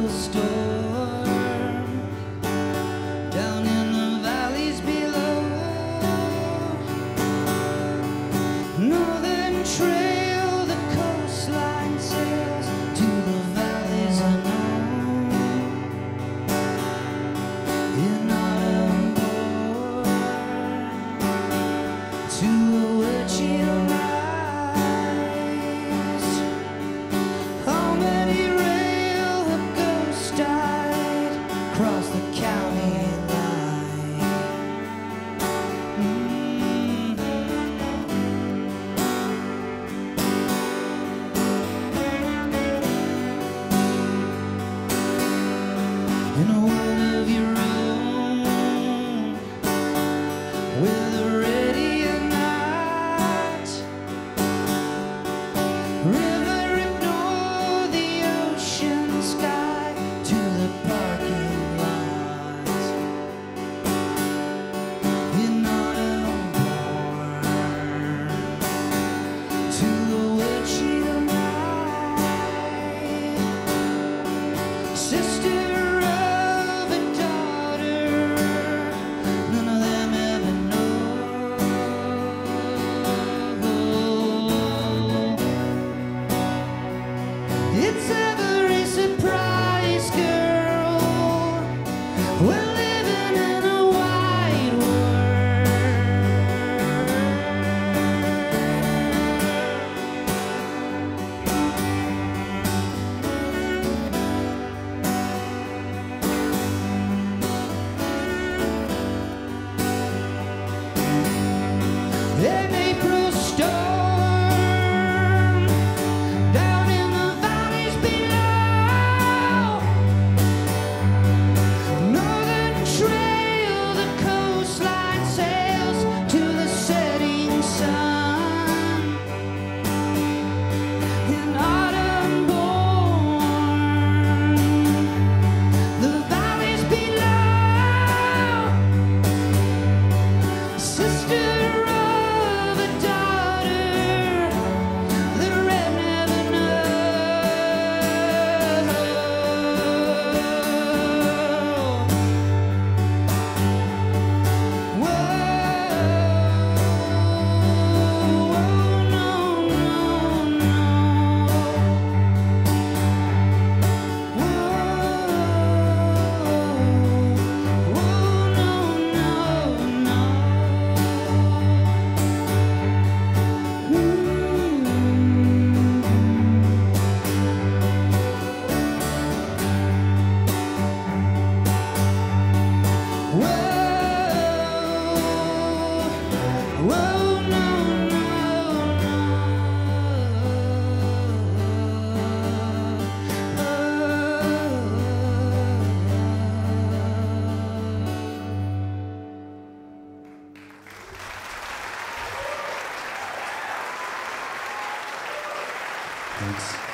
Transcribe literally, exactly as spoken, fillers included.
April storm down in the valleys below. Northern trail, the coastline sails to the valleys unknown. In autumn born to a witchy rise. How many rail have ghosts died across the county line? Mm-hmm. In a world of your own, with a ready night, river ignore the ocean sky to the parking lot. In autumn born to a witchy night, sister of a daughter, none of them ever know. It's every surprise, girl. We're living in a wide world. An April storm down in the valleys below. Northern trail, the coastline sails to the setting sun. In autumn born, the valleys below. Sister of a daughter, the red never know. Whoa, whoa, no, no, no. Whoa, whoa, no, no, no. Whoa, whoa, no, no, no. Thanks.